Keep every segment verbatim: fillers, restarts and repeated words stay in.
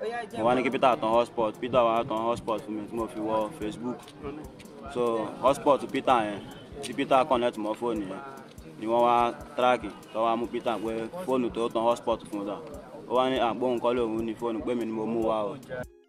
mo wá ní kí Peter tan hotspot Peter wá tan hotspot fún mi tí mo fi wọ Facebook so hotspot Peter yẹn tí Peter connect mọ́ fóònù yẹn ni wọ́n wá track tó wá mú Peter pé fóònù tó tan hotspot fún ta ó wá ní àgbóhùn kọ́ lòun ní fóònù pé mi ni mo mú wá o.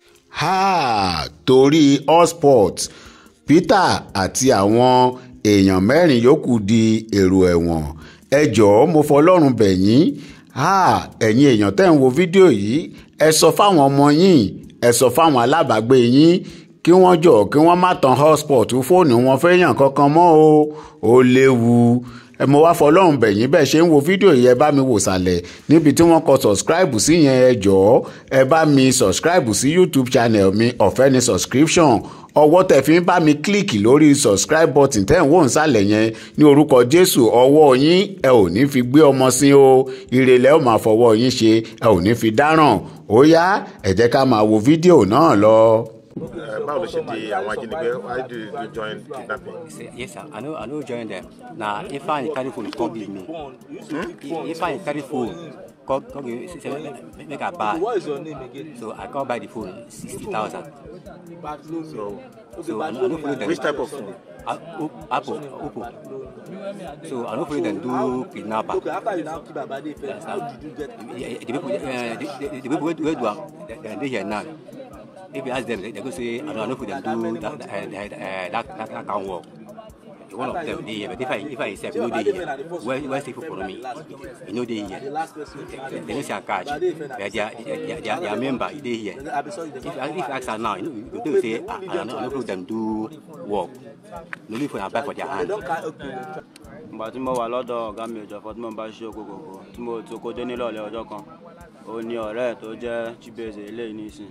ha torí hotspot Peter àti àwọn èèyàn mẹ́rin yòókù di èrò ẹ̀wọ̀n. Ẹ jọ̀ọ́ mo fọlọ́run bẹ̀ yín ẹ̀yin èèyàn tẹ́ ń wo fídíò yìí ẹ sọ fáwọn ọmọ yín ẹ sọ fáwọn alábàágbé yín kí wọ́n jọ̀ kí wọ́n má tan hotspot fóònù wọn fẹ́yàn kankan mọ́ o ó léwu. ẹ mo wá fọlọ́run bẹ̀ yín bẹ́ẹ̀ ṣe ń wo fídíò yìí ẹ bá mi wò sàlẹ̀ níbi tí wọ́n kọ subscribe sí yẹn ẹ jọ̀ọ́ ẹ bá mi subscribe sí YouTube channel mi ọ̀fẹ́ ni subscription ọwọ́ tẹ̀ fi ń bá mi kílíkì lórí subscribe button tẹ́ ń wò ń sàlẹ̀ yẹn ní orúkọ Jésù ọwọ́ yín ẹ ò ní fi gbé ọmọ sí o ire lẹ́ ò máa fọwọ́ yín ṣe ẹ ò ní fi dáràn ó yá ẹ jẹ́ ká máa wo fídíò náà lọ. Báwo ló ṣe di àwọn ajínigbé? Why do you join kidnapping? Yes, sir. I know. I know. Join them. Now, if I carry phone, come give me. Hmm? If I carry phone, come, come give me. Say, make, make a buy. What is your name again? So I come buy the phone, sixty thousand. So, so I know follow them. Which type of phone? Uh, Apple, Oppo. So I don't follow them do kidnapper. Okay, after you now keep a body, how did you get? The people, uh, the, the, the people where do they, they here now. If you ask them, they, they go say, I don't know if them do that, that, uh, that, that, that can work. One of them, they, but if I, if I accept, you know they here. Where, where's the people for me? You know they here. They, they don't say I catch. But they are, they are, they are, they are member, they here. If, if I ask her now, you know, they will say, I, I don't know if them do work. No need for them buy for their hand. Ìgbà tí mo wà lọ́dọ̀ ọ̀gá mi ìjọba tí mo bá ṣe okòkòkò tí mo tó kó dé nílọ̀lẹ́ ọjọ́ kan ó ní ọ̀rẹ́ tó jẹ́ Chibeze eléyìí nísìn.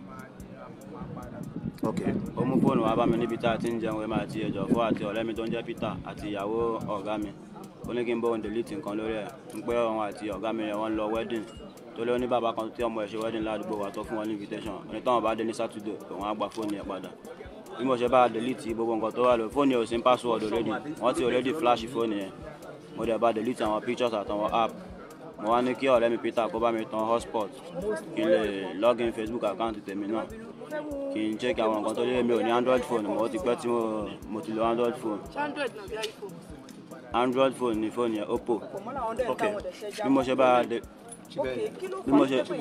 Okay. Ó mú fóònù wá bá mi níbi tá a ti ń jẹun ẹ̀mí àti ẹ̀jọ̀ fún àti ọ̀rẹ́ mi tó ń jẹ́ Peter àti ìyàwó ọ̀gá mi. Ó ní kí n bọ́ òun delete nǹkan lórí ẹ̀ ń pẹ́ òun àti ọ̀gá mi yẹn wọ́n lọ wedding tó lé ní bàbá kan tí ọmọ ẹ̀ ṣe wedding ládùúgbò wa tó fún wọn ní invitation ní táwọn bá dé ní Saturday òun á gba fóònù yẹn padà. Bí mo ṣe bá delete gbogbo nǹkan tó wà lórí fóònù yẹn ò sí password already wọ́n ti already flash fóònù yẹn mo dẹ̀ bá delete àwọn pictures àtàwọn app mo wá ní kí ọ̀rẹ́ mi Peter kó bá mi tan hotspot kí n lè login Facebook account tèmi náà kí n check àwọn nǹkan tó lé mi ò ní Android phone mo ti pẹ́ tí mo ti lo Android phone Android phone ní fóònù yẹn Oppo bí mo ṣe bá de bí mo ṣe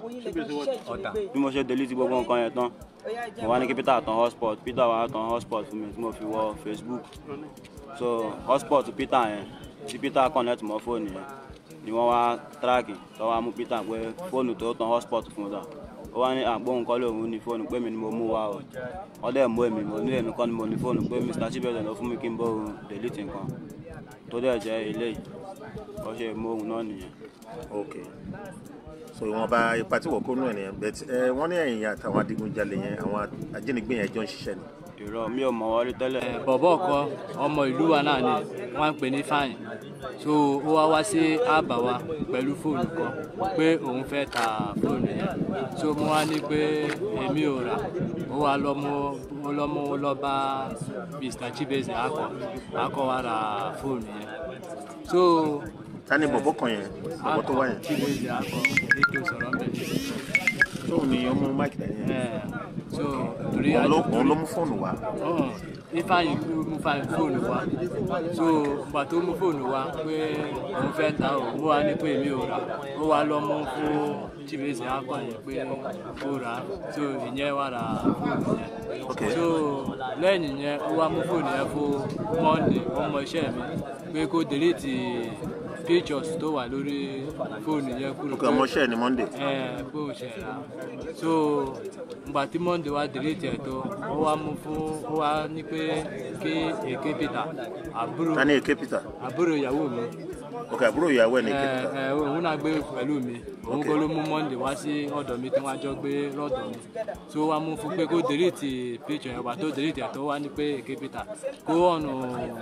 bí mo ṣe delete gbogbo nǹkan yẹn tán mo wá ní kí Peter tan hotspot Peter wá tan hotspot fún mi tí mo fi wọ Facebook so hotspot Peter yẹn tí Peter connect mọ́ fóònù yẹn ni wọ́n wá track tó wá mú Peter pé fóònù tó tan hotspot fún ta ó wá ní àgbóhùn kọ́ lòun ní fóònù pé mi ni mo mú wá o wọ́n dẹ̀ mú èmi mo ní èmi kọ́ ni mo ní fóònù pé Mr Chibeze ló fún mi kí n bọ́ òun delete nǹkan tó dẹ̀ jẹ́ eléyìí ó ṣe mú òun náà nìyẹn. Okay. So ìwọ̀nba ipa tí wọ́n kó nù ẹ̀ nìyẹn but wọ́n ní ẹ̀yìn àtàwọn adigunjalè yẹn àwọn ajínigbé yẹn jọ ń ṣiṣẹ́ ni. Irọ́ mi ò mọ̀ wọ́n rí tẹ́lẹ̀. Bọ̀bọ̀ kan ọmọ ìlú wa náà ni wọ́n ń pè ní Fáyìn so ó wá wá sí àbá wa pẹ̀lú fóònù kan pé òun fẹ́ ta fóònù yẹn so mo wá ní pé èmi ò rà ó wá lọ́mú lọ́mú lọ́ba Mr Chibeze akọ akọ wa ra fóònù yẹn so. Ta ni bọ̀bọ̀ kan yẹn bọ̀bọ̀ tó wá yẹn. Chibeze akọ ètò sọ̀rọ̀ ń bẹ̀. Tóun ni ọmọ máìkì tẹ̀ yẹn. so torí òun ló mú fóònù wá. Ifeanyi mú fóònù wá so ìgbà tó mú fóònù wá pé òun fẹ́ ta ò mú wa ní pé èmi ò rà ó wá lọ mú fún Chibeze akọ yẹn pé ó rà so ìyẹn wà rà fóònù yẹn so lẹ́yìn yẹn ó wá mú fóònù yẹn fún Monday ọmọ iṣẹ́ mi pé kó delete pictures tó wà lórí fóònù yẹn kúrò. Okay, ọmọ iṣẹ́ ni Monday. ẹ pé ó ṣe rà so ìgbà tí Monday wá delete ẹ̀ tó ó wá mú fún ó wá ní pé kí Èké Peter àbúrò. Ta ni Èké Peter? àbúrò ìyàwó mi. Okay, àbúrò ìyàwó ẹ̀ ní Èké Peter. ẹ ẹ òun náà gbé pẹ̀lú mi òun kọ́ ló mú Monday wá sí ọ̀dọ̀ mi tí wọ́n á jọ gbé lọ́dọ̀ mi so wá mú fún pé kó delete picture yẹn wá tó delete ẹ̀ tó wá ní pé Èké Peter kó ọ̀nù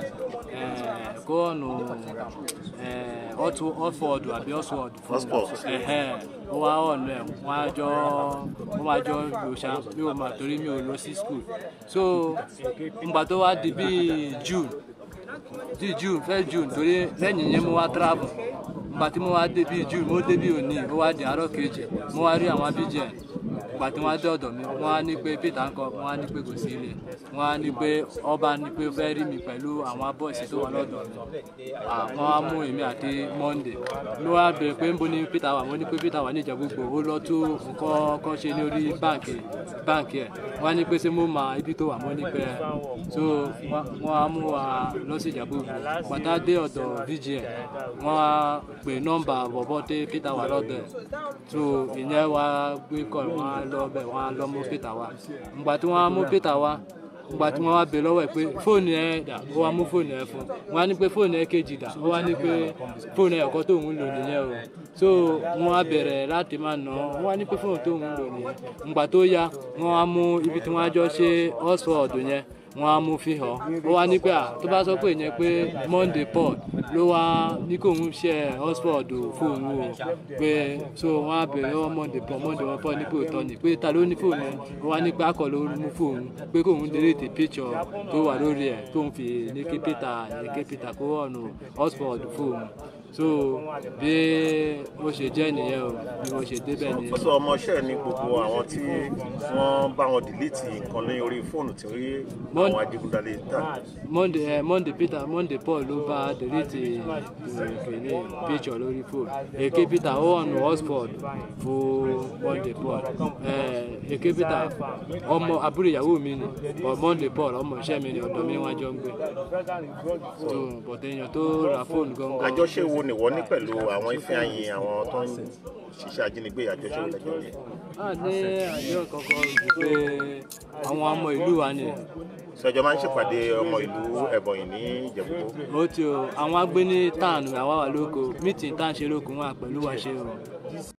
kó ọ̀nù ọ̀fọ̀ọ̀dù àbí ọ̀sọ̀ọ̀dù fún ó wá ọ̀nà ẹ̀ wọ́n á jọ wọ́n máa jọ lò ṣá mi ò mà torí mi ò lọ sí school so ìgbà tó wá di bíi June di June fẹ́ June torí lẹ́yìn yẹn mo wá travel ìgbà tí mo wá dé bíi June mo dé bíi òní ó wá di àárọ̀ kejì mo wá rí àwọn abijẹ́ ìgbà tí wọ́n á dé ọ̀dọ̀ mi wọ́n á ní pé Peter ńkọ́ wọ́n á ní pé kò sí ilé wọ́n á ní pé ọba ní pé ó fẹ́ rí mi pẹ̀lú àwọn bọ́ọ̀sì tó wà lọ́dọ̀ mi wọ́n á mú èmi àti Monday ló wá bẹ̀rẹ̀ pé níbo ni Peter wà wọ́n ní pé Peter wà ní Ìjẹ̀bú-Igbó ó lọ tó nǹkan kan ṣe ní orí báǹkì báǹkì ẹ̀ wọ́n á ní pé ṣé mo mọ ibi tó wà wọ́n ní pé so wọ́n á mú wa lọ sí Ìjẹ̀bú-Igbó pàtà dé ọ̀dọ̀ V G N wọ́n á pè nọ́mbà bọ̀bọ̀ tẹ Peter wà lọ́dọ̀ ẹ̀ so ìyẹn wá gbé kọ́ wọ́n á lọ bẹ̀ wọ́n á lọ mú Peter wá ìgbà tí wọ́n á mú Peter wá ìgbà tí wọ́n wá bẹ̀ lọ́wọ́ ẹ̀ pé fóònù ẹ̀ dà ó wá mú fóònù ẹ̀ fún wọ́n á ní pé fóònù ẹ̀ kejì dà ó wá ní pé fóònù ẹ̀ ọ̀kọ́ tóun lò nìyẹn o so wọ́n á bẹ̀rẹ̀ láti máa nà án wọ́n á ní pé fóònù tóun lò nìyẹn ìgbà tó yá wọ́n á mú ibi tí wọ́n á jọ ṣe Oxford yẹn wọ́n á mú fi hàn ó wá ní pé à tó bá sọ pé ìyẹn pé Monday Paul ló wá ní kó ń ṣe Oxford fóònù o pé so wọ́n á bẹ̀rẹ̀ lọ́wọ́ Monday Paul Monday wọn Paul ní pé òótọ́ ni pé ta ló ní fóònù yẹn ó wá ní pé akọ ló mú fóònù pé kóun delete picture tó wà lórí ẹ̀ tóun fi ní kí Peter ní kí Peter kó ọ̀nà Oxford fóònù so bí ó ṣe jẹ́ nìyẹn o bí wọ́n ṣe débẹ̀ nìyẹn. ó sọ ọmọọṣẹ́ ní gbogbo àwọn tí wọ́n bá wọn delete nǹkan ní orí fóònù tí àwọn adigunjalè tà. Monday ẹ Monday Peter Monday Paul ló bá delete ìkíní picture lórí fóònù èké Peter ó ọ̀nà Oxford fún Monday Paul èké Peter ọmọ àbúrò ìyàwó mi ni Monday Paul ọmọ iṣẹ́ mi ni ọ̀dọ̀ mi wọ́n jọ ń gbé so bọ̀dẹ̀ èèyàn tó ra fóònù gangan. àjọṣe wo ni wọ́n ní pẹ̀lú àwọn ife ayin àwọn tó ń ṣiṣẹ́ ajínigbé àjọṣe wo lẹ́jọ́ yẹn. a ní àjọ kankan jù pé àwọn ọmọ ìlú wa ni. sọjọ́ máa ń ṣèpàdé ọmọ ìlú Ẹ̀bọ̀nyì ní Ìjẹ̀bú-Igbó. ó ti o àwọn agbé ní tán àwa wà lóko mítìn tá à ń ṣe lóko wọn pẹ̀lú wa ṣe o.